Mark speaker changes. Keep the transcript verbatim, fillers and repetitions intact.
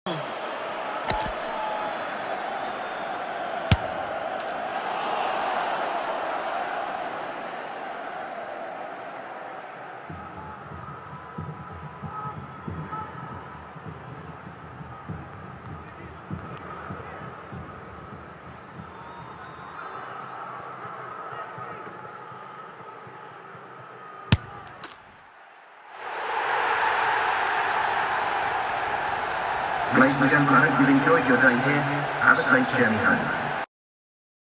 Speaker 1: Ladies and gentlemen, I hope you've enjoyed your day here at the States Journey Home.